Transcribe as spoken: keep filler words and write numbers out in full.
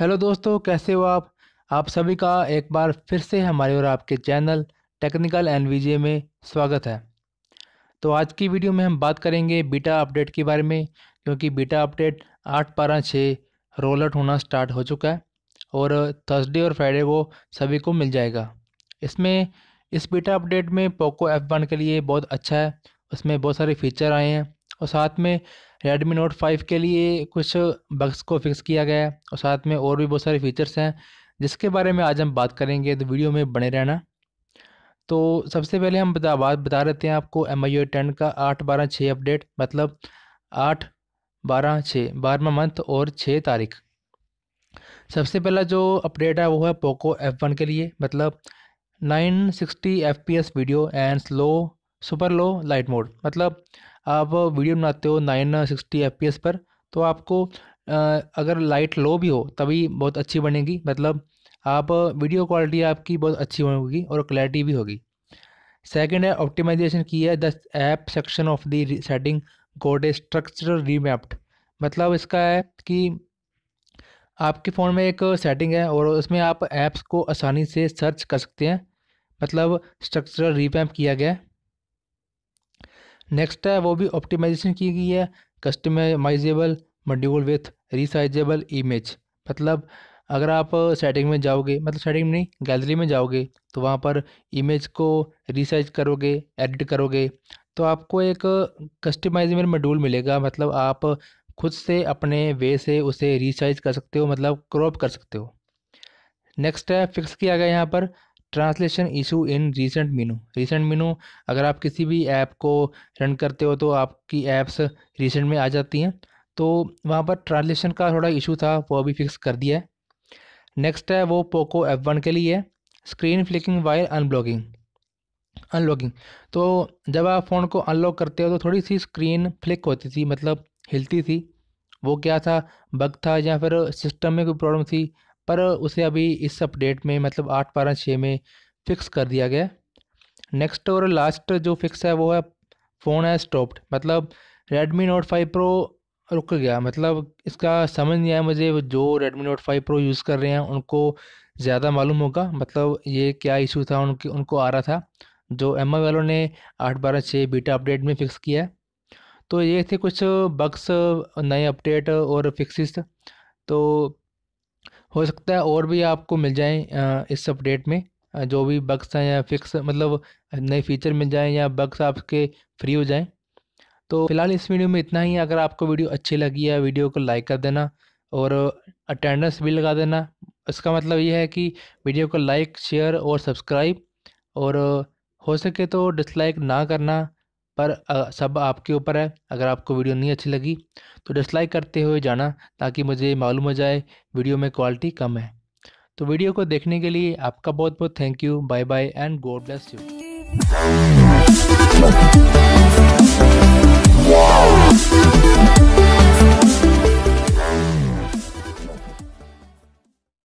Hello दोस्तों, कैसे हो आप आप सभी का एक बार फिर से हमारे और आपके चैनल टेक्निकल एनवीजे में स्वागत है। तो आज की वीडियो में हम बात करेंगे बीटा अपडेट के बारे में, क्योंकि बीटा अपडेट आठ बारह छः रोल आउट होना स्टार्ट हो चुका है और थर्सडे और फ्राइडे को सभी को मिल जाएगा। इसमें इस बीटा अपडेट में पोको एफ वन के लिए बहुत अच्छा है, उसमें बहुत सारे फीचर आए हैं और साथ में रेडमी नोट फाइव के लिए कुछ बग्स को फिक्स किया गया है और साथ में और भी बहुत सारे फीचर्स हैं जिसके बारे में आज हम बात करेंगे, तो वीडियो में बने रहना। तो सबसे पहले हम बता बात बता देते हैं आपको एम आई यू टेन का आठ बारह छः अपडेट, मतलब आठ बारह छः बारहवां मंथ और छः तारीख। सबसे पहला जो अपडेट है वो है पोको एफ वन के लिए, मतलब nine sixty F P S video and slow super low light mode. मतलब आप वीडियो बनाते हो nine sixty F P S पर, तो आपको अ, अगर लाइट लो भी हो तभी बहुत अच्छी बनेगी। मतलब आप वीडियो क्वालिटी आपकी बहुत अच्छी होगी और क्लैरिटी भी होगी। सेकंड है ऑप्टिमाइजेशन की है, the app section of the setting code a structural remapped. मतलब इसका है कि आपके फ़ोन में एक सेटिंग है और उसमें आप ऐप्स को आसानी से सर्च कर सकते हैं, मतलब स्ट्रक्चरल रीवैम्प किया गया है। नेक्स्ट है वो भी ऑप्टिमाइजेशन की गई है, customisable module with resizable image. मतलब अगर आप सेटिंग में जाओगे, मतलब सेटिंग में नहीं, गैलरी में जाओगे, तो वहाँ पर इमेज को रिसाइज करोगे, एडिट करोगे, तो आपको एक कस्टमाइजेबल मॉड्यूल मिलेगा। मतलब आप खुद से अपने वे से उसे रिसाइज कर सकते हो, मतलब क्रॉप कर सकते हो। नेक्स्ट है फिक्स किया गया यहाँ पर translation issue in recent menu. Recent menu, अगर आप किसी भी ऐप को रन करते हो तो आपकी ऐप्स रीसेंट में आ जाती हैं, तो वहाँ पर ट्रांसलेशन का थोड़ा इशू था, वो अभी फिक्स कर दिया है। नेक्स्ट है वो पोको एफ वन के लिए screen flicking while unblocking unlocking. तो जब आप फ़ोन को अनलॉक करते हो तो थोड़ी सी स्क्रीन फ्लिक होती थी, मतलब हिलती थी। वो क्या था, बग था या फिर सिस्टम में कोई प्रॉब्लम थी, पर उसे अभी इस अपडेट में, मतलब आठ बारह छः में फिक्स कर दिया गया। नेक्स्ट और लास्ट जो फिक्स है वो है फ़ोन है स्टॉप्ड। मतलब रेडमी नोट फाइव प्रो रुक गया। मतलब इसका समझ नहीं आया मुझे, जो Redmi Note five Pro use कर रहे हैं उनको ज़्यादा मालूम होगा, मतलब ये क्या इशू था उनके उनको आ रहा था, जो एम आई वालों ने आठ बारह छः बीटा अपडेट में फ़िक्स किया है। तो ये थे कुछ बग्स, नए अपडेट और फिक्सिस। तो हो सकता है और भी आपको मिल जाएं अ, इस अपडेट में, अ, जो भी बग्स हैं या फिक्स, मतलब नए फीचर मिल जाएं या बग्स आपके फ्री हो जाएं। तो फिलहाल इस वीडियो में इतना ही। अगर आपको वीडियो अच्छी लगी है, वीडियो को लाइक कर देना और अटेंडेंस भी लगा देना। इसका मतलब ये है कि वीडियो को लाइक, शेयर और सब्सक्राइब, और हो सके तो डिसलाइक ना करना, पर अ, सब आपके ऊपर है। अगर आपको वीडियो नहीं अच्छी लगी तो डिसलाइक करते हुए जाना, ताकि मुझे मालूम हो जाए वीडियो में क्वालिटी कम है। तो वीडियो को देखने के लिए आपका बहुत बहुत thank you. Bye bye and God bless you.